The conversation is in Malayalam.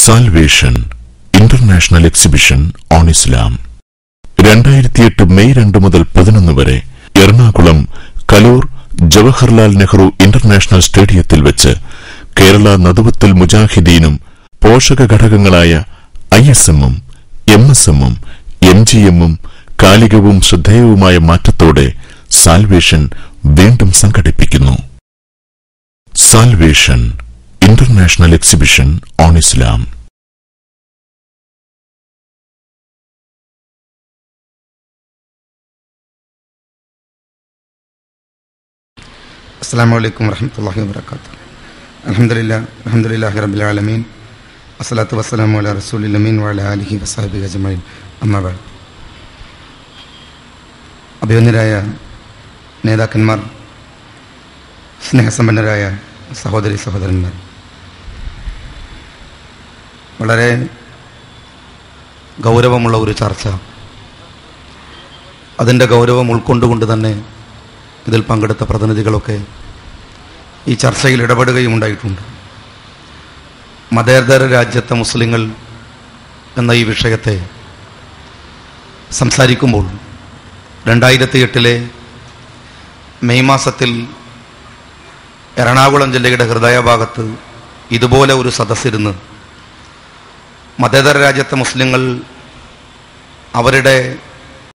Salvation international exhibition on Islam 2008 May 2 മുതൽ 11 വരെ എറണാകുളം കലൂർ ജവഹർലാൽ നെഹ്റു ഇന്റർനാഷണൽ സ്റ്റേഡിയത്തിൽ വെച്ച് കേരള നദുവത്തുൽ മുജാഹിദീനും പോഷക ഘടകങ്ങളായ ISM-ഉം MSM-ഉം MGM-ഉം കാലികവും ശ്രദ്ധേയവുമായ മാറ്റത്തോടെ സാൽവേഷൻ വീണ്ടും സംഘടിപ്പിക്കുന്നു. Salvation international exhibition on Islam. അസ്സലാമു അലൈക്കും വറഹ്മത്തുള്ളാഹി വബറകാതുഹു. അൽഹംദുലില്ലാഹി റബ്ബിൽ ആലമീൻ. അസ്സലാത്തു വസ്സലാമു അലാ റസൂലിൽ അമീൻ വഅലാ ആലിഹി വസഹബിഹി അജ്മഈൻ. അമ്മാ ബഅദ്. അഭിവന്ദരായ നേതാക്കന്മാർ, സ്നേഹസമ്പന്നരായ സഹോദരി സഹോദരന്മാർ, വളരെ ഗൗരവമുള്ള ഒരു ചർച്ച, അതിൻ്റെ ഗൗരവം ഉൾക്കൊണ്ടുകൊണ്ട് തന്നെ ഇതിൽ പങ്കെടുത്ത പ്രതിനിധികളൊക്കെ ഈ ചർച്ചയിൽ ഇടപെടുകയും ഉണ്ടായിട്ടുണ്ട്. മതേതര രാജ്യത്തെ മുസ്ലിങ്ങൾ എന്ന ഈ വിഷയത്തെ സംസാരിക്കുമ്പോൾ 2008 മെയ് മാസത്തിൽ എറണാകുളം ജില്ലയുടെ ഹൃദയഭാഗത്ത് ഇതുപോലെ ഒരു സദസ്സിരുന്ന് മതേതര രാജ്യത്തെ മുസ്ലിങ്ങൾ അവരുടെ